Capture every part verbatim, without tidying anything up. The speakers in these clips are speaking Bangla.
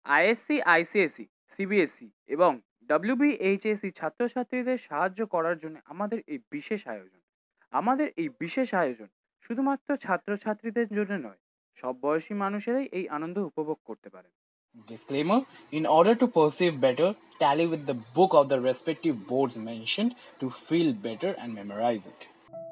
আইএসসি, আইসিএসসি, সিবিএসই এবং ডব্লিউবিএইচএসসি ছাত্রছাত্রীদের সাহায্য করার জন্য আমাদের এই বিশেষ আয়োজন। আমাদের এই বিশেষ আয়োজন শুধুমাত্র ছাত্রছাত্রীদের জন্য নয়, সব বয়সী মানুষেরাই এই আনন্দ উপভোগ করতে পারেন। Disclaimer: in order to perceive better, tally with the book of the respective boards mentioned to feel better and memorize it.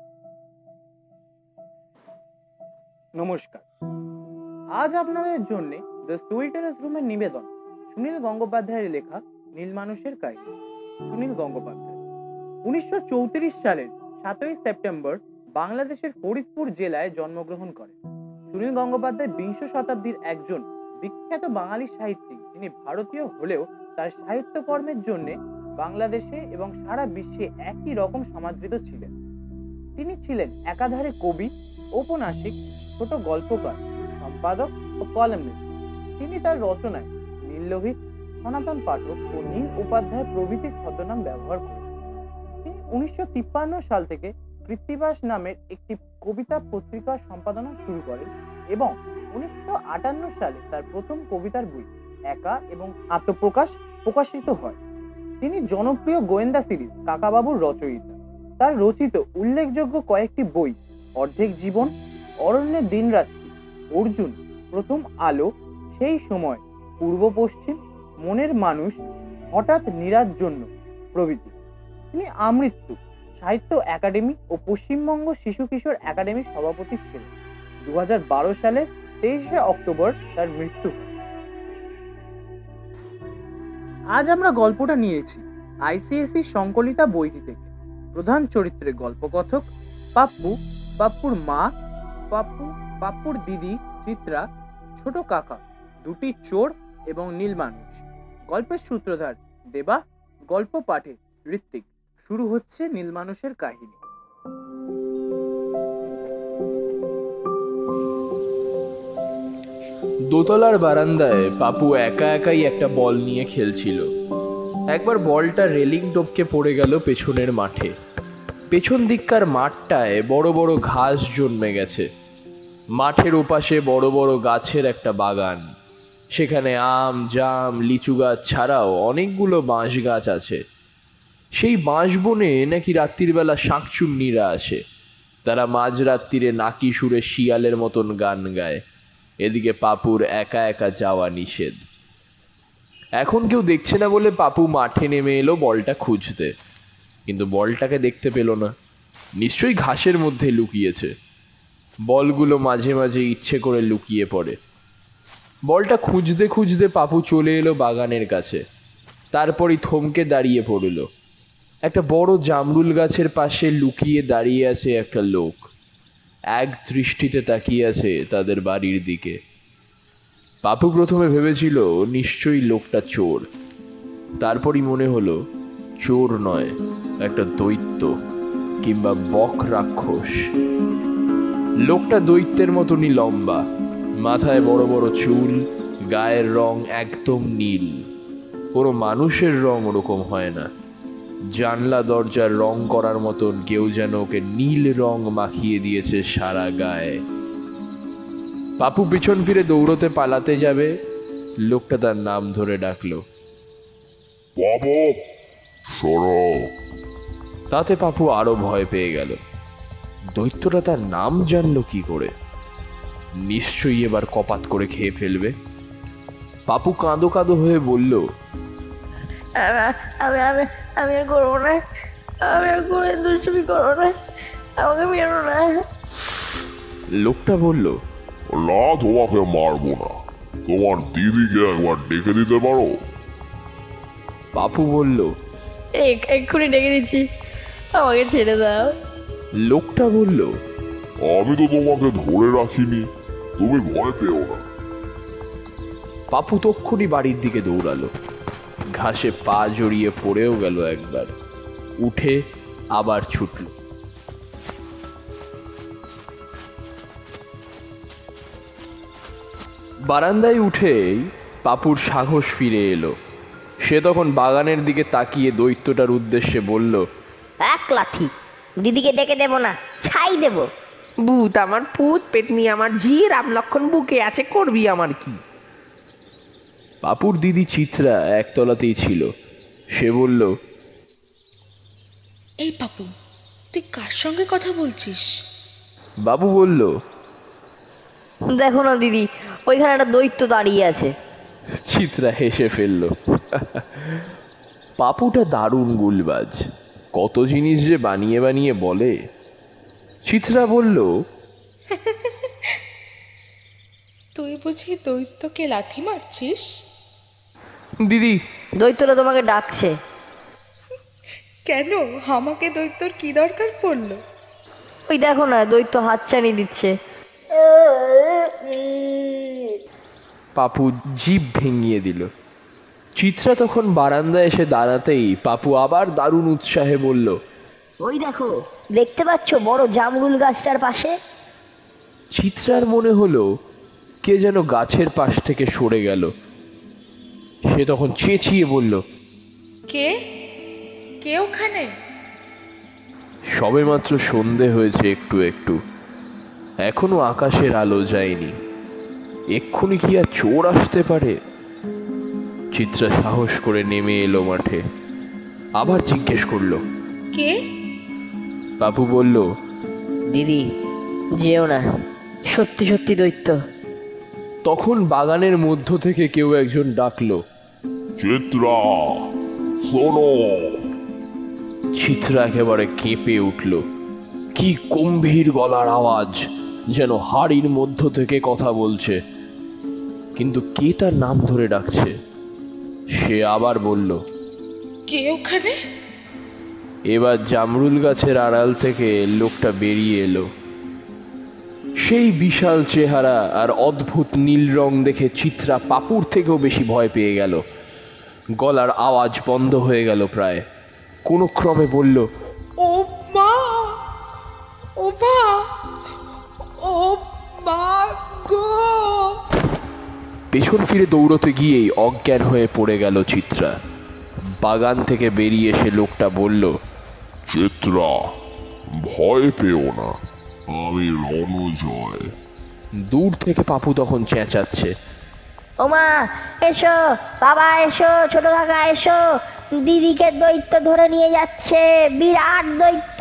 নমস্কার, আজ আপনাদের জন্য দ্য স্টোরি টেলার্স রুমের নিবেদন সুনীল গঙ্গোপাধ্যায়ের লেখা নীল মানুষের কাহিনী। সুনীল গঙ্গোপাধ্যায় উনিশশো চৌত্রিশ সালের সাতই সেপ্টেম্বর বাংলাদেশের ফরিদপুর জেলায় জন্মগ্রহণ করেন। সুনীল গঙ্গোপাধ্যায় বিংশ শতাব্দীর একজন বিখ্যাত বাঙালি সাহিত্যিক, যিনি ভারতীয় হলেও তার সাহিত্যকর্মের জন্য বাংলাদেশে এবং সারা বিশ্বে একই রকম সমাদৃত ছিলেন। তিনি ছিলেন একাধারে কবি, ঔপন্যাসিক, ছোট গল্পকার, সম্পাদক ও কলামিস্ট। তিনি তার রচনায় নীললোহিত, সনাতন পাঠক ও নীল উপাধ্যায় প্রভৃতি ছদ্মনাম ব্যবহার করেছেন। তিনি উনিশশো তিপ্পান্ন সাল থেকে কৃত্তিবাস নামের একটি কবিতা পত্রিকা সম্পাদনা শুরু করেন এবং উনিশশো আটান্ন সালে তার প্রথম কবিতার বই একা এবং আত্মপ্রকাশ প্রকাশিত হয়। তিনি জনপ্রিয় গোয়েন্দা সিরিজ কাকাবাবুর রচয়িতা। তার রচিত উল্লেখযোগ্য কয়েকটি বই অর্ধেক জীবন, অরণ্যের দিনরাত্রি, অর্জুন, প্রথম আলো, সেই সময়, পূর্ব পশ্চিম, মনের মানুষ, হঠাৎ নীরার জন্য প্রভৃতি। তিনি আমৃত্যু সাহিত্য একাডেমি ও পশ্চিমবঙ্গ শিশু কিশোর একাডেমির সভাপতি ছিলেন। দু হাজার বারো সালের তেইশে অক্টোবর তার মৃত্যু হয়। আজ আমরা গল্পটা নিয়েছি আইসিএসসি সংকলিতা বইটি থেকে। প্রধান চরিত্রে গল্পকথক পাপ্পু, পাপ্পুর মা পাপ্পু, পাপ্পুর দিদি চিত্রা, ছোট কাকা, দুটি চোর এবং নীল মানুষ। গল্পের সূত্রধার দেবা, গল্প পাঠে ঋত্বিক। শুরু হচ্ছে নীল মানুষের কাহিনী। দোতলার বারান্দায় পাপু একা একাই একটা বল নিয়ে খেলছিল। একবার বলটা রেলিং টপকে পড়ে গেল পেছনের মাঠে। পেছন দিককার মাঠটায় বড় বড় ঘাস জন্মে গেছে। মাঠের ওপাশে বড় বড় গাছের একটা বাগান। সেখানে আম, জাম, লিচু গাছ ছাড়াও অনেকগুলো বাঁশ গাছ আছে। সেই বাঁশ বনে নাকি রাত্রিবেলা শাঁকচুন্নিরা আসে। তারা মাঝরাত্রিরে নাকি সুরে শিয়ালের মতন গান গায়। এদিকে পাপুর একা একা যাওয়া নিষেধ। এখন কেউ দেখছে না বলে পাপু মাঠে নেমে এলো বলটা খুঁজতে, কিন্তু বলটাকে দেখতে পেল না। নিশ্চয়ই ঘাসের মধ্যে লুকিয়েছে। বলগুলো মাঝে মাঝে ইচ্ছে করে লুকিয়ে পড়ে। বলটা খুঁজতে খুঁজতে পাপু চলে এলো বাগানের কাছে। তারপরই থমকে দাঁড়িয়ে পড়ল। একটা বড় জামরুল গাছের পাশে লুকিয়ে দাঁড়িয়ে আছে একটা লোক। এক দৃষ্টিতে তাকিয়ে আছে তাদের বাড়ির দিকে। পাপু প্রথমে ভেবেছিল নিশ্চয়ই লোকটা চোর। তারপরই মনে হলো চোর নয়, একটা দৈত্য কিংবা বক রাক্ষস। লোকটা দৈত্যের মতনই লম্বা, মাথায় বড় বড় চুল, গায়ের রং একদম নীল। কোনো মানুষের রং ওরকম হয় না। জানলা দরজার রং করার মতন কেউ যেন ওকে নীল রং মাখিয়ে দিয়েছে সারা গায়ে। পাপু পিছন ফিরে দৌড়তে পালাতে যাবে, লোকটা তার নাম ধরে ডাকলো, বাবু সরো। তাতে পাপু আরো ভয় পেয়ে গেল। দৈত্যটা তার নাম জানলো কি করে? নিশ্চয়ই এবার কপাত করে খেয়ে ফেলবে। পাপু কাঁদো কাঁদো হয়ে বলল, আমি আমি আমি আর করবো না, আমি আর করে দুষ্টুমি করবো না, আমাকে মেরো না। লোকটা বলল, না, তোমাকে মারবো না, তোমার দিদিকে একবার ডেকে দিতে পারো? পাপু বলল, এক্ষুনি ডেকে দিচ্ছি, আমাকে ছেড়ে দাও। লোকটা বলল, আমি তো তোমাকে ধরে রাখিনি, তুমি ভয় পেও না। পাপু তক্ষুনি বাড়ির দিকে দৌড়ালো। ঘাসে পা জড়িয়ে পড়েও গেল একবার, উঠে আবার ছুটল। বারান্দায় উঠেই পাপুর সাহস ফিরে এলো। সে তখন বাগানের দিকে তাকিয়ে দৈত্যটার উদ্দেশ্যে বলল, এক লাঠি, দিদিকে ডেকে দেবো না, ছাই দেবো। ভূত আমার পুত পেতনি আমার ঝি রাম লক্ষণ বুকে আছে, করবি আমার কি? পাপুর দিদি চিত্রা একতলাতেই ছিল। সে বলল, এই পাপু, তুই কার সঙ্গে কথা বলছিস? বাবু বলল, দেখো না দিদি, ওইখানে একটা দৈত্য দাঁড়িয়ে আছে। চিত্রা হেসে ফেলল। পাপুটা দারুণ গুলবাজ, কত জিনিস যে বানিয়ে বানিয়ে বলে। চিত্রা বলল, তুই বুঝি দৈত্যকে লাথি মারছিস? দিদি, দৈত্যটা তোমাকে ডাকছে। কেন, আমাকে দৈত্যর কি দরকার পড়লো? ওই দেখো না, দৈত্য হাতছানি দিচ্ছে। পাপু জিভ ভেঙিয়ে দিল। চিত্রা তখন বারান্দায় এসে দাঁড়াতেই পাপু আবার দারুণ উৎসাহে বলল, ওই দেখো, দেখতে পাচ্ছ বড় জামরুল গাছটার পাশে? চিত্রার মনে হলো কে যেন গাছের পাশ থেকে সরে গেল। সে তখন চেঁচিয়ে বলল, কে কে ওখানে? সবেমাত্র সন্ধে হয়েছে একটু একটু, এখনো আকাশের আলো যায়নি। এক্ষুনি কি আর চোর আসতে পারে? চিত্রা সাহস করে নেমে এলো মাঠে। আবার জিজ্ঞেস করলো, কে? বাবু বলল, দিদি যেও না, সত্যি সত্যি দৈত্য। তখন বাগানের মধ্য থেকে কেউ একজন ডাকলো, চিত্রা, শোনো। চিত্রা একেবারে কেঁপে উঠল। কি গম্ভীর গলার আওয়াজ, যেন হাড়ির মধ্য থেকে কথা বলছে। কিন্তু কে তার নাম ধরে ডাকছে? সে আবার বলল, কে ওখানে? এবার জামরুল গাছের আড়াল থেকে লোকটা বেরিয়ে এলো। সেই বিশাল চেহারা আর অদ্ভুত নীল রং দেখে চিত্রা পাপুর থেকেও বেশি ভয় পেয়ে গেল। গলার আওয়াজ বন্ধ হয়ে গেল প্রায়। কোনো ক্রমে বলল, ও মা, ও মা, ও মা গো! পেছন ফিরে দৌড়তে গিয়েই অজ্ঞান হয়ে পড়ে গেল চিত্রা। বাগান থেকে বেরিয়ে এসে লোকটা বলল, চিত্রা, ভয় পেও না, আমি রণজয়। দূর থেকে পাপু তখন চেঁচাচ্ছে, ওমা এসো, বাবা এসো, ছোট কাকা এসো, দিদিকে দৈত্য ধরে নিয়ে যাচ্ছে, বিরাট দৈত্য।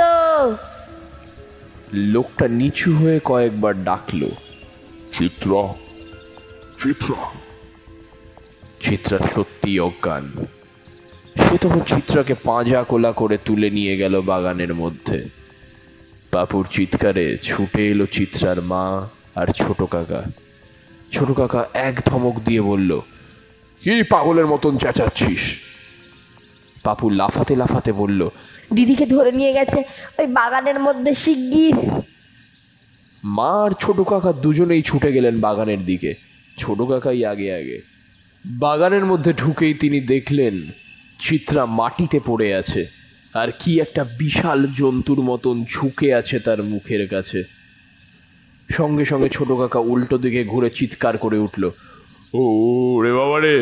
লোকটা নিচু হয়ে কয়েকবার ডাকলো, চিত্রা, চিত্রা। চিত্রা সত্যি অজ্ঞান। সে তখন চিত্রাকে পাঁজা কোলা করে তুলে নিয়ে গেল বাগানের মধ্যে। পাপুর চিৎকারে ছুটে এলো চিত্রার মা আর ছোট কাকা। ছোট কাকা এক ধমক দিয়ে বলল, কি পাগলের মতন চেঁচাচ্ছিস? পাপু লাফাতে লাফাতে বলল, দিদিকে ধরে নিয়ে গেছে ওই বাগানের মধ্যে শিগগির। মা আর ছোট কাকা দুজনেই ছুটে গেলেন বাগানের দিকে। ছোট কাকাই আগে আগে। বাগানের মধ্যে ঢুকেই তিনি দেখলেন চিত্রা মাটিতে পড়ে আছে, আর কি একটা বিশাল জন্তুর মতন ঝুঁকে আছে তার মুখের কাছে। সঙ্গে সঙ্গে ছোট কাকা উল্টো দিকে ঘুরে চিৎকার করে উঠল, ও রে বাবা রে,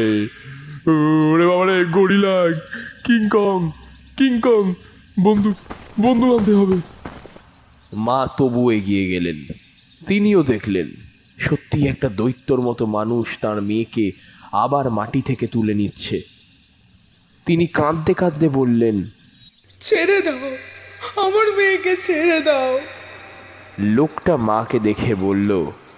রে বাবা রে, গরিলা, কিংকং, কিংকং, বন্দুক, বন্দুক আনতে হবে। মা তবু এগিয়ে গেলেন। তিনিও দেখলেন সত্যি একটা দৈত্যর মতো মানুষ তার মেয়েকে আবার মাটি থেকে তুলে নিচ্ছে। তিনি কাঁদতে কাঁদতে বললেন, ছেড়ে দাও, আমার মেয়েকে ছেড়ে দাও। লোকটা মাকে দেখে বলল,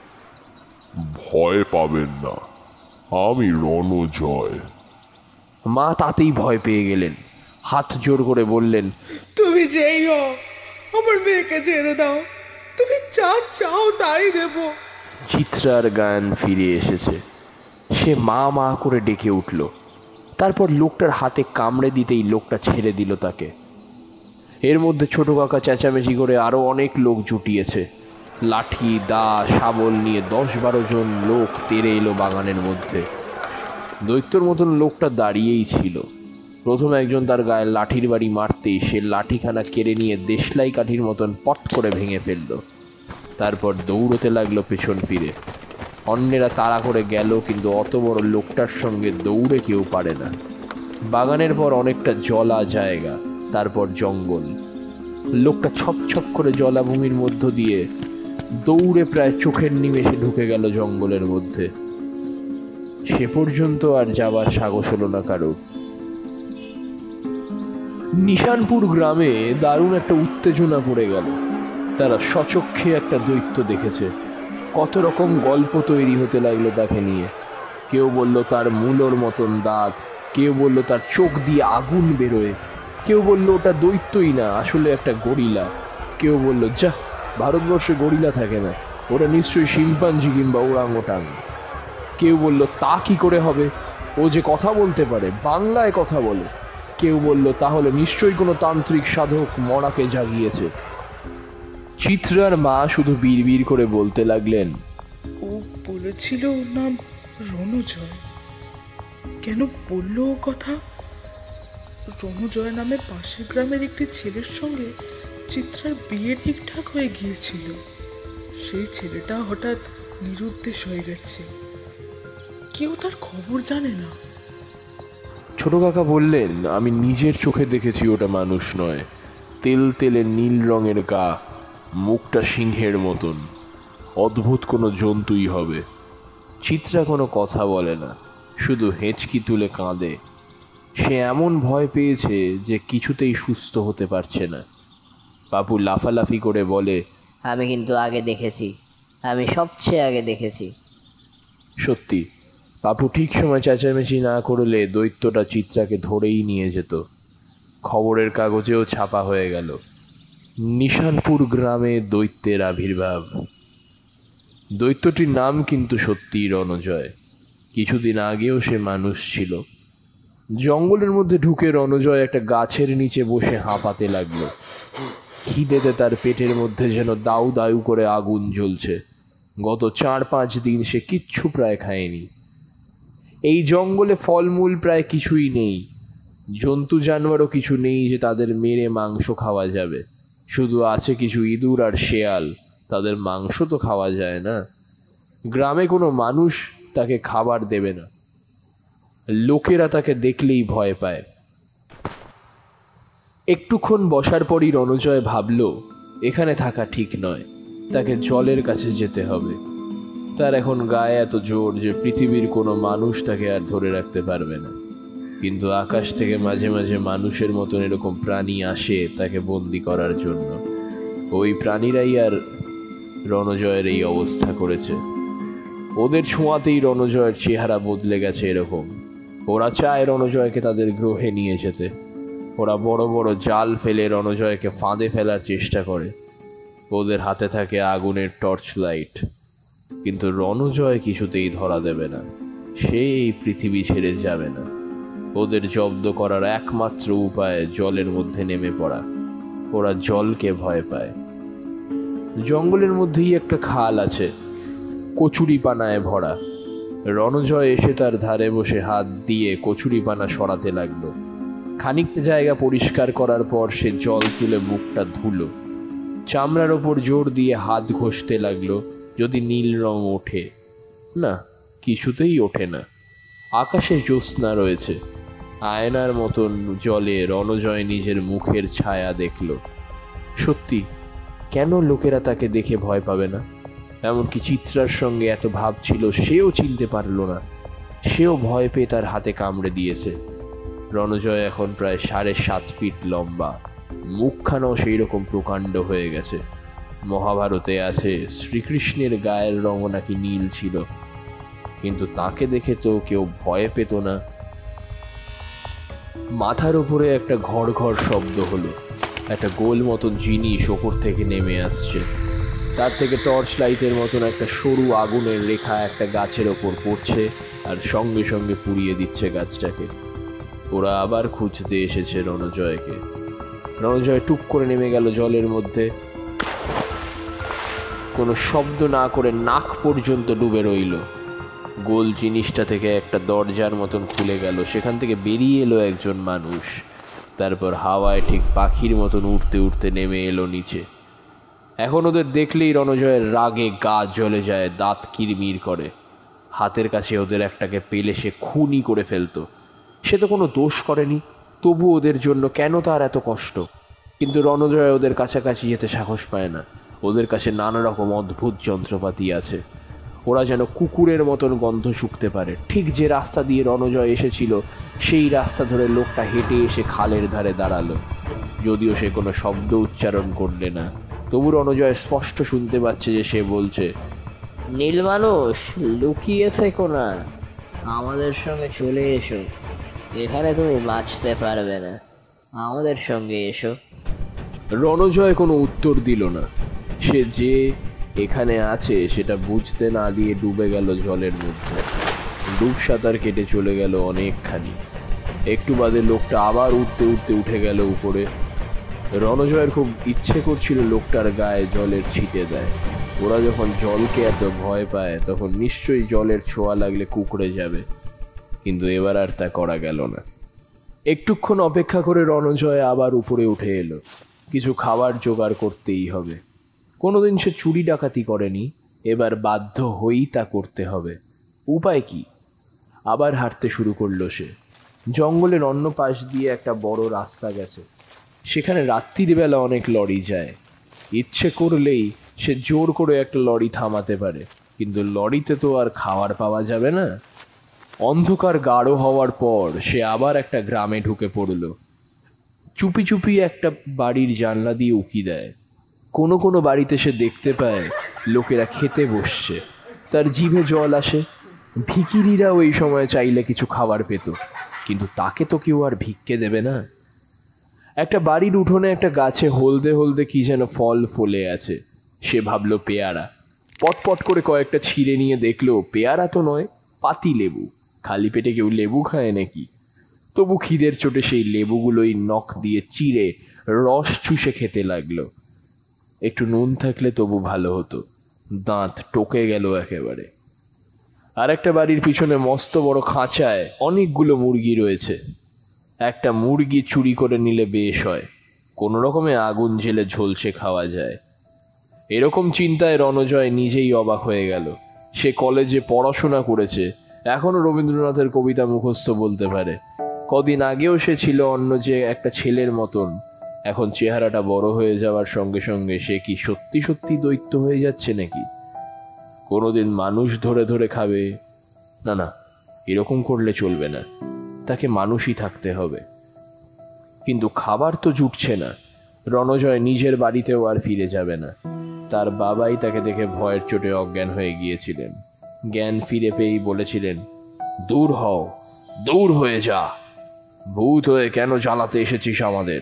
ভয় পাবেন না, আমি রণজয়। মা তাতেই ভয় পেয়ে গেলেন। হাত জোর করে বললেন, তুমি যেই হও, আমার মেয়েকে ছেড়ে দাও, তুমি যা চাও তাই দেব। চিত্রার গান ফিরে এসেছে। সে মা মা করে ডেকে উঠল। তারপর লোকটার হাতে কামড়ে দিতেই লোকটা ছেড়ে দিল তাকে। এর মধ্যে ছোট কাকা চেঁচামেচি করে আরো অনেক লোক জুটিয়েছে। লাঠি, দা, শাবল নিয়ে দশ বারো জন লোক তেড়ে এলো বাগানের মধ্যে। দৈত্যর মতন লোকটা দাঁড়িয়েই ছিল। প্রথম একজন তার গায়ে লাঠির বাড়ি মারতেই সে লাঠিখানা কেড়ে নিয়ে দেশলাই কাঠির মতন পট করে ভেঙে ফেলল। তারপর দৌড়তে লাগলো পেছন ফিরে। অন্যেরা তাড়া করে গেল, কিন্তু অত বড় লোকটার সঙ্গে দৌড়ে কেউ পারে না। বাগানের পর অনেকটা জলা জায়গা, তারপর জঙ্গল। লোকটা ছপ ছপ করে জলাভূমির মধ্য দিয়ে দৌড়ে প্রায় চোখের নিমেষে ঢুকে গেল জঙ্গলের মধ্যে। সে পর্যন্ত আর যাবার সাহস হলো না কারো। নিশানপুর গ্রামে দারুণ একটা উত্তেজনা পড়ে গেল। তারা সচক্ষে একটা দৈত্য দেখেছে। কত রকম গল্প তৈরি হতে লাগলো তাকে নিয়ে। কেউ বলল তার মূলোর মতন দাঁত, কেউ বলল তার চোখ দিয়ে আগুন বেরোয়, কেউ বলল ওটা দৈত্যই না, আসলে একটা গরিলা, কেউ বলল যা, ভারতবর্ষে গরিলা থাকে না, ওরা নিশ্চয়ই শিম্পাঞ্জি কিংবা ওরাংওটাং। কেউ বলল তা কি করে হবে, ও যে কথা বলতে পারে, বাংলায় কথা বলে। কেউ বলল তাহলে নিশ্চয়ই কোনো তান্ত্রিক সাধক মরাকে জাগিয়েছে। চিত্রার মা শুধু বিড়বিড় করে বলতে লাগলেন, ও বলেছিল ওর নাম রণজয়। কেন বললো ও কথা? রণজয় নামে পাশের গ্রামের একটি ছেলের সঙ্গে চিত্রার বিয়ে ঠিকঠাক হয়ে গিয়েছিল। সেই ছেলেটা হঠাৎ নিরুদ্দেশ হয়ে গেছে, কেউ তার খবর জানে না। ছোট কাকা বললেন, আমি নিজের চোখে দেখেছি ওটা মানুষ নয়, তেল তেলে নীল রঙের গা, মুখটা সিংহের মতন, অদ্ভুত কোনো জন্তুই হবে। চিত্রা কোনো কথা বলে না, শুধু হেঁচকি তুলে কাঁদে। সে এমন ভয় পেয়েছে যে কিছুতেই সুস্থ হতে পারছে না। পাপু লাফালাফি করে বলে, আমি কিন্তু আগে দেখেছি, আমি সবচেয়ে আগে দেখেছি। সত্যি, পাপু ঠিক সময় চেঁচামেচি না করলে দৈত্যটা চিত্রাকে ধরেই নিয়ে যেত। খবরের কাগজেও ছাপা হয়ে গেল, নিশানপুর গ্রামে দৈত্যের আবির্ভাব। দৈত্যটির নাম কিন্তু সত্যিই রণজয়। কিছুদিন আগেও সে মানুষ ছিল। জঙ্গলের মধ্যে ঢুকে রণজয় একটা গাছের নিচে বসে হাঁপাতে লাগলো। খিদেতে তার পেটের মধ্যে যেন দাউ দাউ করে আগুন জ্বলছে। গত চার পাঁচ দিন সে কিচ্ছু প্রায় খায়নি। এই জঙ্গলে ফলমূল প্রায় কিছুই নেই, জন্তু জানোয়ারও কিছু নেই যে তাদের মেরে মাংস খাওয়া যাবে। শুধু আছে কিছু ইঁদুর আর শেয়াল, তাদের মাংস তো খাওয়া যায় না। গ্রামে কোনো মানুষ তাকে খাবার দেবে না, লোকেরা তাকে দেখলেই ভয় পায়। একটুক্ষণ বসার পরই রণজয় ভাবল এখানে থাকা ঠিক নয়, তাকে জলের কাছে যেতে হবে। তার এখন গায়ে এত জোর যে পৃথিবীর কোনো মানুষ তাকে আর ধরে রাখতে পারবে না। কিন্তু আকাশ থেকে মাঝে মাঝে মানুষের মতন এরকম প্রাণী আসে তাকে বন্দি করার জন্য। ওই প্রাণীরাই আর রণজয়ের এই অবস্থা করেছে। ওদের ছোঁয়াতেই রণজয়ের চেহারা বদলে গেছে এরকম। ওরা চায় রণজয়কে তাদের গ্রহে নিয়ে যেতে। ওরা বড় বড় জাল ফেলে রণজয়কে ফাঁদে ফেলার চেষ্টা করে। ওদের হাতে থাকে আগুনের টর্চ লাইট, কিন্তু রণজয় কিছুতেই ধরা দেবে না। সে এই পৃথিবী ছেড়ে যাবে না। ওদের জব্দ করার একমাত্র উপায় জলের মধ্যে নেমে পড়া। ওরা জলকে ভয় পায়। জঙ্গলের মধ্যেই একটা খাল আছে, কচুরি পানায় ভরা। রণজয় এসে তার ধারে বসে হাত দিয়ে কচুরি পানা সরাতে লাগলো। খানিকটা জায়গা পরিষ্কার করার পর সে জল তুলে মুখটা ধুলো। চামড়ার ওপর জোর দিয়ে হাত ঘষতে লাগলো, যদি নীল রং ওঠে। না, কিছুতেই ওঠে না। আকাশে জ্যোৎস্না রয়েছে। আয়নার মতন জলে রণজয় নিজের মুখের ছায়া দেখল। সত্যি, কেন লোকেরা তাকে দেখে ভয় পাবে না? এমনকি চিত্রার সঙ্গে এত ভাব ছিল, সেও চিনতে পারল না। সেও ভয় পেয়ে তার হাতে কামড়ে দিয়েছে। রণজয় এখন প্রায় সাড়ে সাত ফিট লম্বা, মুখখানাও সেই রকম প্রকাণ্ড হয়ে গেছে। মহাভারতে আছে শ্রীকৃষ্ণের গায়ের রঙও নাকি নীল ছিল, কিন্তু তাকে দেখে তো কেউ ভয় পেত না। মাথার উপরে একটা ঘর ঘর শব্দ হলো। একটা গোল মতন জিনিস ওপর থেকে নেমে আসছে। তার থেকে টর্চ লাইটের মতন একটা সরু আগুনের রেখা একটা গাছের ওপর পড়ছে আর সঙ্গে সঙ্গে পুড়িয়ে দিচ্ছে গাছটাকে। ওরা আবার খুঁজতে এসেছে রণজয়কে। রণজয় টুক করে নেমে গেল জলের মধ্যে। কোনো শব্দ না করে নাক পর্যন্ত ডুবে রইল। গোল জিনিসটা থেকে একটা দরজার মতন খুলে গেল, সেখান থেকে বেরিয়ে এলো একজন মানুষ। তারপর হাওয়ায় ঠিক পাখির মতন উঠতে উঠতে নেমে এলো নিচে। এখন ওদের দেখলেই রণজয়ের রাগে গা জ্বলে যায়, দাঁত কিরমির করে। হাতের কাছে ওদের একটাকে পেলে সে খুনই করে ফেলতো। সে তো কোনো দোষ করেনি, তবু ওদের জন্য কেন তার এত কষ্ট? কিন্তু রণজয় ওদের কাছাকাছি যেতে সাহস পায় না। ওদের কাছে নানা রকম অদ্ভুত যন্ত্রপাতি আছে। ওরা যেন কুকুরের মতন গন্ধ শুকতে পারে। ঠিক যে রাস্তা দিয়ে রণজয় এসেছিল সেই রাস্তা ধরে লোকটা হেঁটে এসে খালের ধারে দাঁড়ালো। যদিও সে কোনো শব্দ উচ্চারণ করলে না, তবু রণজয় স্পষ্ট শুনতে পাচ্ছে যে সে বলছে, নীল মানুষ, লুকিয়ে থেকো না, আমাদের সঙ্গে চলে এসো। এখানে তুমি বাঁচতে পারবে না, আমাদের সঙ্গে এসো। রণজয় কোনো উত্তর দিল না। সে যে এখানে আছে সেটা বুঝতে না দিয়ে ডুবে গেল জলের মধ্যে। ডুব সাঁতার কেটে চলে গেল অনেকখানি। একটু বাদে লোকটা আবার উঠতে উঠতে উঠে গেল উপরে। রণজয়ের খুব ইচ্ছে করছিল লোকটার গায়ে জলের ছিটে দেয়। ওরা যখন জলকে এত ভয় পায় তখন নিশ্চয়ই জলের ছোঁয়া লাগলে কুঁকড়ে যাবে, কিন্তু এবার আর তা করা গেল না। একটুক্ষণ অপেক্ষা করে রণজয় আবার উপরে উঠে এলো। কিছু খাবার জোগাড় করতেই হবে। কোনোদিন সে চুরি ডাকাতি করেনি, এবার বাধ্য হয়েই তা করতে হবে। উপায় কি? আবার হাঁটতে শুরু করলো সে। জঙ্গলের অন্য পাশ দিয়ে একটা বড় রাস্তা গেছে। সেখানে রাত্রির বেলা অনেক লরি যায়। ইচ্ছে করলেই সে জোর করে একটা লরি থামাতে পারে, কিন্তু লরিতে তো আর খাবার পাওয়া যাবে না। অন্ধকার গাঢ় হওয়ার পর সে আবার একটা গ্রামে ঢুকে পড়ল। চুপি চুপি একটা বাড়ির জানলা দিয়ে উকি দেয়। কোনো কোনো বাড়িতে সে দেখতে পায় লোকেরা খেতে বসছে। তার জিভে জল আসে। ভিখিরিরা ওই সময় চাইলে কিছু খাবার পেত, কিন্তু তাকে তো কেউ আর ভিক্ষে দেবে না। একটা বাড়ির উঠোনে একটা গাছে হলদে হলদে কি যেন ফল ফলে আছে। সে ভাবলো পেয়ারা। পটপট করে কয়েকটা ছিঁড়ে নিয়ে দেখলো পেয়ারা তো নয়, পাতি লেবু। খালি পেটে কেউ লেবু খায় নাকি? তবু খিদের চোটে সেই লেবুগুলোই নখ দিয়ে চিড়ে রস চুষে খেতে লাগলো। একটু নুন থাকলে তবু ভালো হতো। দাঁত টোকে গেল একেবারে। আর একটা বাড়ির পিছনে মস্ত বড় খাঁচায় অনেকগুলো মুরগি রয়েছে। একটা মুরগি চুরি করে নিলে বেশ হয়, কোনো রকমে আগুন জেলে ঝলসে খাওয়া যায়। এরকম চিন্তায় রণজয় নিজেই অবাক হয়ে গেল। সে কলেজে পড়াশোনা করেছে, এখনো রবীন্দ্রনাথের কবিতা মুখস্থ বলতে পারে। কদিন আগেও সে ছিল অন্য যে একটা ছেলের মতন। এখন চেহারাটা বড় হয়ে যাওয়ার সঙ্গে সঙ্গে সে কি সত্যি সত্যি দৈত্য হয়ে যাচ্ছে নাকি? কোনোদিন মানুষ ধরে ধরে খাবে? না না, এরকম করলে চলবে না। তাকে মানুষই থাকতে হবে। কিন্তু খাবার তো জুটছে না। রণজয় নিজের বাড়িতেও আর ফিরে যাবে না। তার বাবাই তাকে দেখে ভয়ের চোটে অজ্ঞান হয়ে গিয়েছিলেন। জ্ঞান ফিরে পেয়েই বলেছিলেন, দূর হও, দূর হয়ে যা, ভূত হয়ে কেন জ্বালাতে এসেছিস আমাদের?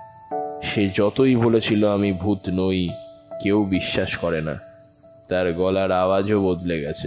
সে যতই বলেছিল আমি ভূত নই, কেউ বিশ্বাস করে না। তার গলার আওয়াজও বদলে গেছে।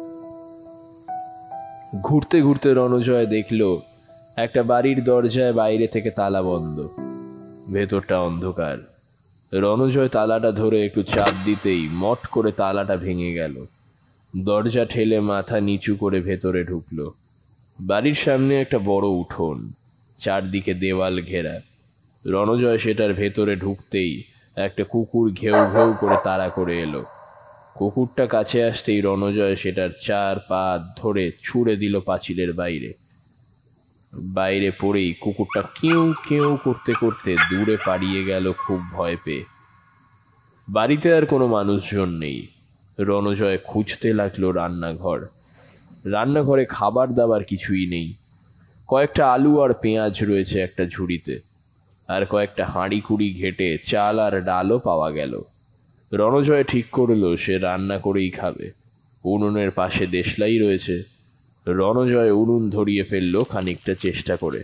ঘুরতে ঘুরতে রণজয় দেখল একটা বাড়ির দরজায় বাইরে থেকে তালা বন্ধ, ভেতরটা অন্ধকার। রণজয় তালাটা ধরে একটু চাপ দিতেই মট করে তালাটা ভেঙে গেল। দরজা ঠেলে মাথা নিচু করে ভেতরে ঢুকলো। বাড়ির সামনে একটা বড় উঠোন, চারদিকে দেওয়াল ঘেরা। রণজয় সেটার ভেতরে ঢুকতেই একটা কুকুর ঘেউ ঘেউ করে তাড়া করে এলো। কুকুরটা কাছে আসতেই রণজয় সেটার চার পা ধরে ছুঁড়ে দিল পাঁচিলের বাইরে। বাইরে পড়েই কুকুরটা কেউ কেউ করতে করতে দূরে পালিয়ে গেল খুব ভয় পেয়ে। বাড়িতে আর কোনো মানুষজন নেই। রণজয় খুঁজতে লাগলো রান্নাঘর। রান্নাঘরে খাবার দাবার কিছুই নেই। কয়েকটা আলু আর পেঁয়াজ রয়েছে একটা ঝুড়িতে, আর কয়েকটা হাঁড়ি কুড়ি ঘেটে চাল আর ডালও পাওয়া গেল। রণজয় ঠিক করলো সে রান্না করেই খাবে। উনুনের পাশে দেশলাই রয়েছে। রণজয় উনুন ধরিয়ে ফেললো খানিকটা চেষ্টা করে।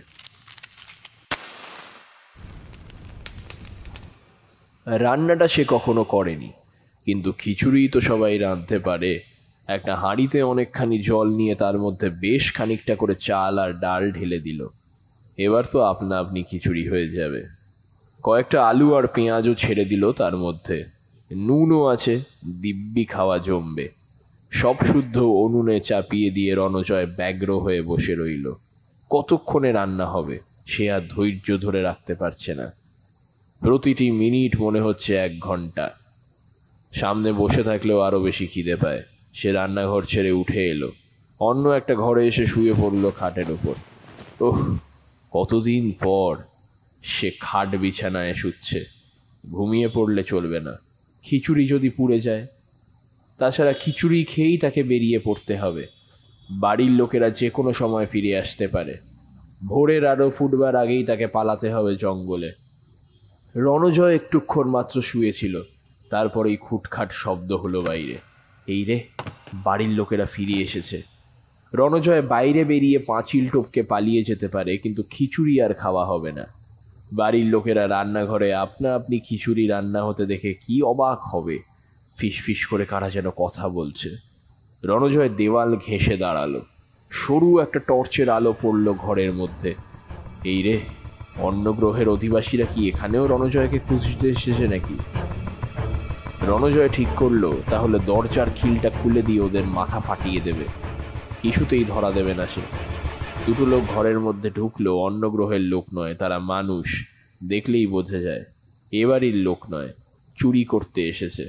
রান্নাটা সে কখনো করেনি, কিন্তু খিচুড়ি তো সবাই রাঁধতে পারে। একটা হাঁড়িতে অনেকখানি জল নিয়ে তার মধ্যে বেশ খানিকটা করে চাল আর ডাল ঢেলে দিল। এবার তো আপনা আপনি খিচুড়ি হয়ে যাবে। কয়েকটা আলু আর পেঁয়াজও ছেড়ে দিল তার মধ্যে। নুনও আছে, দিব্যি খাওয়া জমবে। সব শুদ্ধ উনুনে চাপিয়ে দিয়ে রণজয় ব্যগ্র হয়ে বসে রইল। কতক্ষণে রান্না হবে সে আর ধৈর্য ধরে রাখতে পারছে না। প্রতিটি মিনিট মনে হচ্ছে এক ঘন্টা। সামনে বসে থাকলেও আরো বেশি খিদে পায়। সে রান্নাঘর ছেড়ে উঠে এলো, অন্য একটা ঘরে এসে শুয়ে পড়লো খাটের উপর। ওহ, কতদিন পর সে খাট বিছানায় শুচ্ছে। ঘুমিয়ে পড়লে চলবে না, খিচুড়ি যদি পুড়ে যায়। তাছাড়া খিচুড়ি খেয়েই তাকে বেরিয়ে পড়তে হবে। বাড়ির লোকেরা যে কোনো সময় ফিরে আসতে পারে। ভোরের আলো ফুটবার আগেই তাকে পালাতে হবে জঙ্গলে। রণজয় একটুক্ষণ মাত্র শুয়েছিল, তারপরেই খুটখাট শব্দ হলো বাইরে। এই রে, বাড়ির লোকেরা ফিরে এসেছে। রণজয় বাইরে বেরিয়ে পাঁচিল টপকে পালিয়ে যেতে পারে, কিন্তু খিচুড়ি আর খাওয়া হবে না। বাড়ির লোকেরা রান্নাঘরে আপনা আপনি খিচুড়ি রান্না হতে দেখে কি অবাক হবে। ফিস ফিস করে কারা যেন কথা বলছে। রণজয় দেওয়াল ঘেঁষে দাঁড়ালো। সরু একটা টর্চের আলো পড়ল ঘরের মধ্যে। এই রে, অন্য গ্রহের অধিবাসীরা কি এখানেও রণজয়কে খুঁজতে এসেছে নাকি? রণজয় ঠিক করলো তাহলে দরজার খিলটা খুলে দিয়ে ওদের মাথা ফাটিয়ে দেবে। কিছুতেই ধরা দেবে না সে। দুটো লোক ঘরের মধ্যে ঢুকলো। অন্য গ্রহের লোক নয়, তারা মানুষ। দেখলেই বোঝা যায় এ বাড়ির লোক নয়, চুরি করতে এসেছে।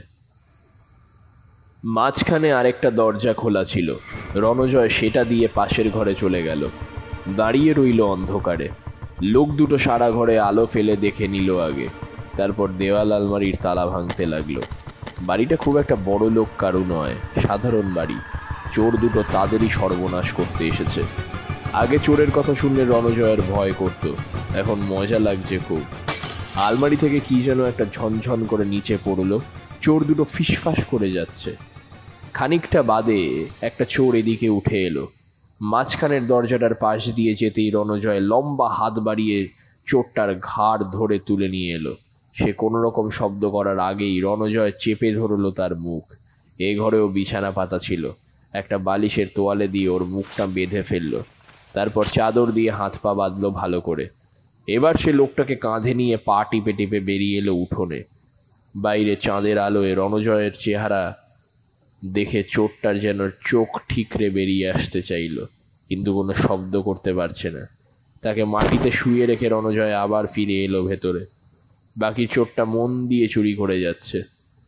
মাঝখানে আরেকটা দরজা খোলা ছিল। রণজয় সেটা দিয়ে পাশের ঘরে চলে গেল। দাঁড়িয়ে রইল অন্ধকারে। লোক দুটো সারা ঘরে আলো ফেলে দেখে নিল আগে, তারপর দেওয়াল আলমারির তালা ভাঙতে লাগলো। বাড়িটা খুব একটা বড় লোক কারু নয়, সাধারণ বাড়ি। চোর দুটো তাদেরই সর্বনাশ করতে এসেছে। আগে চোরের কথা শুনলে রণজয়ের ভয় করত, এখন মজা লাগছে খুব। আলমারি থেকে কি যেন একটা ঝনঝন করে নিচে পড়লো। চোর দুটো ফিসফাস করে যাচ্ছে। খানিকটা বাদে একটা চোর এদিকে উঠে এলো। মাঝখানের দরজাটার পাশ দিয়ে যেতেই রণজয় লম্বা হাত বাড়িয়ে চোরটার ঘাড় ধরে তুলে নিয়ে এলো। সে কোনো রকম শব্দ করার আগেই রণজয় চেপে ধরলো তার মুখ। এ ঘরেও বিছানা পাতা ছিল। একটা বালিশের তোয়ালে দিয়ে ওর মুখটা বেঁধে ফেললো, তারপর চাদর দিয়ে হাত পা বাঁধলো ভালো করে। এবার সে লোকটাকে কাঁধে নিয়ে পা টিপে টিপে বেরিয়ে এলো উঠোনে। বাইরে চাঁদের আলোয় রণজয়ের চেহারা দেখে চোরটার যেন চোখ ঠিকরে বেরিয়ে আসতে চাইল, কিন্তু কোনো শব্দ করতে পারছে না। তাকে মাটিতে শুয়ে রেখে রণজয় আবার ফিরে এলো ভেতরে। বাকি চোরটা মন দিয়ে চুরি করে যাচ্ছে।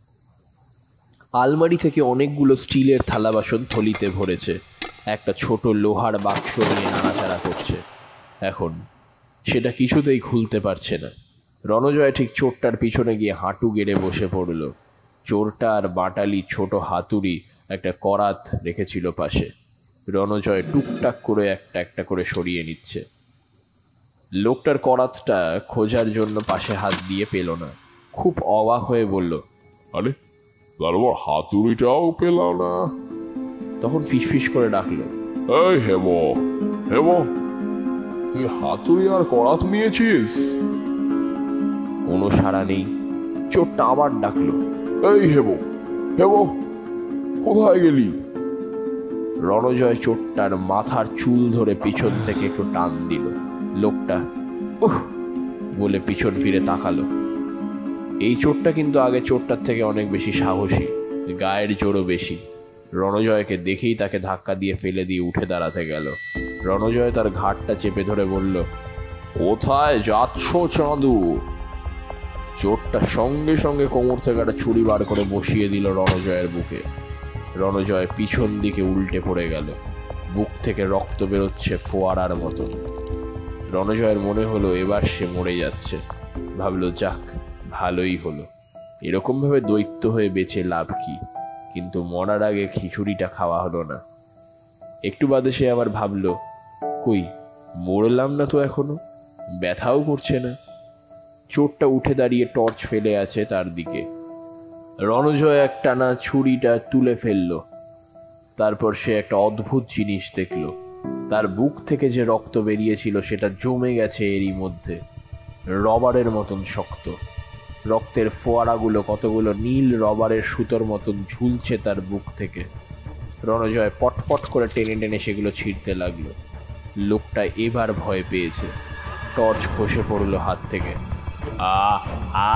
আলমারি থেকে অনেকগুলো স্টিলের থালা বাসন থলিতে ভরেছে। একটা ছোট লোহার বাক্স নিয়ে নাড়াচাড়া করছে। এখন সেটা কিছুতেই খুলতে পারছে না। রণজয় ঠিক চোরটার পিছনে গিয়ে হাঁটু গেড়ে বসে পড়ল। চোরটা আর বাটালি ছোট হাতুড়ি একটা করাত রেখেছিল পাশে। রণজয় টুকটাক করে একটা একটা করে সরিয়ে নিচ্ছে। লোকটার করাতটা খোঁজার জন্য পাশে হাত দিয়ে পেল না। খুব অবাক হয়ে বলল, আরে তারপর হাতুড়িটাও পেলাম না। তখন ফিসফিস করে ডাকলো, এই হেম, হেম, তুই হাতুড়ি আর করাত নিয়েছিস? কোনো সাড়া নেই। চোরটা আবার ডাকলো, এই হেম, হেম, কোথায় গেলি? রণজয় চোরটার মাথার চুল ধরে পিছন থেকে একটু টান দিল। লোকটা উহ বলে পিছন ফিরে তাকালো। এই চোরটা কিন্তু আগে চোরটার থেকে অনেক বেশি সাহসী, গায়ের জোরও বেশি। রণজয়কে দেখেই তাকে ধাক্কা দিয়ে ফেলে দিয়ে উঠে দাঁড়াতে গেল। রণজয় তার ঘাটটা চেপে ধরে বলল, কোথায় যাচ্ছ চাঁদু? চোরটা সঙ্গে সঙ্গে কোমর থেকে একটা ছুরি বার করে বসিয়ে দিল রণজয়ের বুকে। রণজয় পিছন দিকে উল্টে পড়ে গেল। বুক থেকে রক্ত বেরোচ্ছে ফোয়ারার মতো। রণজয়ের মনে হলো এবার সে মরে যাচ্ছে। ভাবলো, যাক ভালোই হলো, এরকমভাবে দৈত্য হয়ে বেঁচে লাভ কি। কিন্তু মরার আগে খিচুড়িটা খাওয়া হলো না। একটু বাদে সে আবার ভাবলো, কই মরলাম না তো এখনো, ব্যথাও করছে না। চোরটা উঠে দাঁড়িয়ে টর্চ ফেলে আছে তার দিকে। রণজয় একটানা ছুরিটা তুলে ফেলল। তারপর সে একটা অদ্ভুত জিনিস দেখল। তার বুক থেকে যে রক্ত বেরিয়েছিল সেটা জমে গেছে এরই মধ্যে, রবারের মতন শক্ত। রক্তের ফোয়ারাগুলো কতগুলো নীল রবারের সুতোর মতন ঝুলছে তার বুক থেকে। রণজয় পটপট করে টেনে টেনে সেগুলো ছিঁড়তে লাগলো। লোকটা এবার ভয় পেয়েছে। টর্চ খসে পড়লো হাত থেকে। আ আ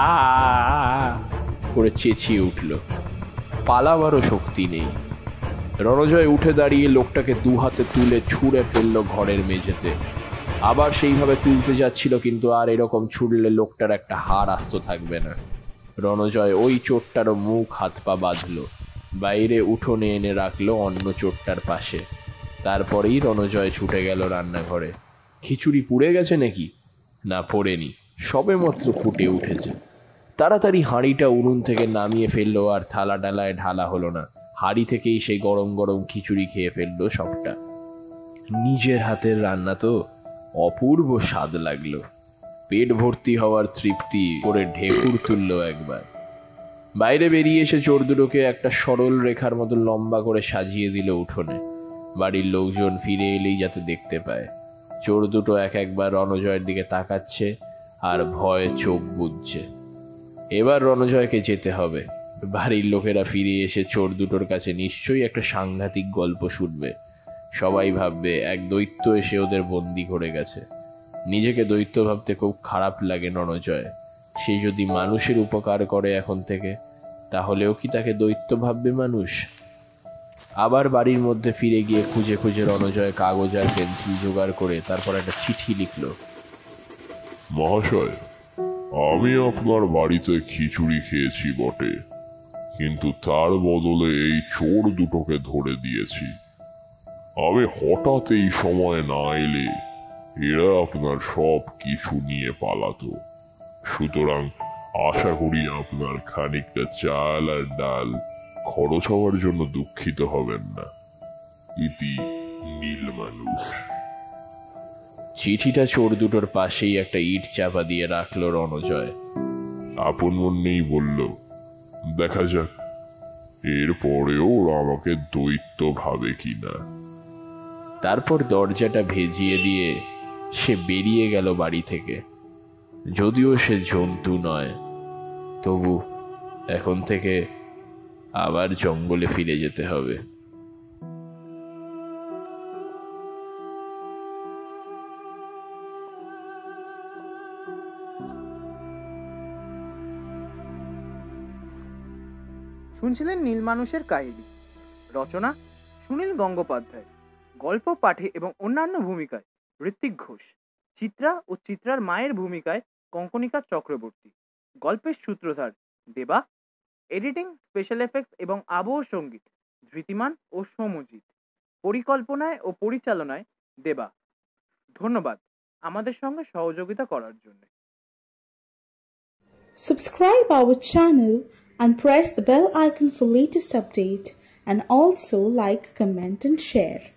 করে চেঁচিয়ে উঠল। পালাবারও শক্তি নেই। রণজয় উঠে দাঁড়িয়ে লোকটাকে দু হাতে তুলে ছুঁড়ে ফেললো ঘরের মেঝেতে। আবার সেইভাবে তুলতে যাচ্ছিল, কিন্তু আর এরকম ছুড়লে লোকটার একটা হাড় আস্ত থাকবে না। রণজয় ওই চোরটারও মুখ হাত পা বাঁধল, বাইরে উঠোনে এনে রাখলো অন্য চোরটার পাশে। তারপরেই রণজয় ছুটে গেল রান্নাঘরে। খিচুড়ি পুড়ে গেছে নাকি? না, পোড়েনি, সবে মাত্র ফুটে উঠেছে। তাড়াতাড়ি হাঁড়িটা উনুন থেকে নামিয়ে ফেললো, আর থালা ডালায় ঢালা হলো না। হাঁড়ি থেকেই সেই গরম গরম খিচুড়ি খেয়ে ফেললো সবটা। নিজের হাতের রান্না তো অপূর্ব স্বাদ লাগলো। পেট ভর্তি হওয়ার তৃপ্তি করে ঢেকুর তুলল একবার। বাইরে বেরিয়ে এসে চোর দুটোকে একটা সরল রেখার মতো লম্বা করে সাজিয়ে দিল উঠোনে, বাড়ির লোকজন ফিরে এলেই যাতে দেখতে পায়। চোর দুটো এক একবার রণজয়ের দিকে তাকাচ্ছে আর ভয়ে চোখ বুজছে। এবার রণজয়কে যেতে হবে। বাড়ির লোকেরা ফিরে এসে চোর দুটোর কাছে নিশ্চয়ই একটা সাংঘাতিক গল্প শুনবে। সবাই ভাববে এক দৈত্য এসে ওদের বন্দি করে গেছে। নিজেকে দৈত্য ভাবতে খুব খারাপ লাগে রণজয়। সে যদি মানুষের উপকার করে এখন থেকে, তাহলেও কি তাকে দৈত্য ভাববে মানুষ? আবার বাড়ির মধ্যে ফিরে গিয়ে খুঁজে খুঁজে রণজয় কাগজ আর পেন্সিল জোগাড় করে তারপর একটা চিঠি লিখল। মহাশয়, আমি আপনার বাড়িতে খিচুড়ি খেয়েছি বটে, কিন্তু তার বদলে এই চোর দুটোকে ধরে দিয়েছি। আমি হঠাৎ এই সময় না এলে এরা আপনার সব কিছু নিয়ে পালাতো। সুতরাং আশা করি আপনার খানিকটা চাল আর ডাল খরচ হওয়ার জন্য দুঃখিত হবেন না। ইতি নীল মানুষ। চিঠিটা চোর দুটোর পাশেই একটা ইট চাপা দিয়ে রাখলো রণজয়। আপন মনেই বলল, দেখা যাক এরপরেও ওরা আমাকে দৈত্য ভাবে কিনা। তারপর দরজাটা ভেজিয়ে দিয়ে সে বেরিয়ে গেল বাড়ি থেকে। যদিও সে জন্তু নয়, তবু এখন থেকে আবার জঙ্গলে ফিরে যেতে হবে। শুনছিলেন নীল মানুষের কাহিনী। রচনা সুনীল গঙ্গোপাধ্যায়। গল্প পাঠে এবং অন্যান্য ভূমিকায় ঋত্বিক ঘোষ। চিত্রা ও চিত্রার মায়ের ভূমিকায় কঙ্কনিকা চক্রবর্তী। গল্পের সূত্রধার দেবা। এডিটিং, স্পেশাল এফেক্টস এবং আবহ সঙ্গীত ধৃতিমান ও সৌমজিৎ। পরিকল্পনায় ও পরিচালনায় দেবা। ধন্যবাদ আমাদের সঙ্গে সহযোগিতা করার জন্য। Subscribe our channel and press the bell icon for latest update, and also like, comment and share.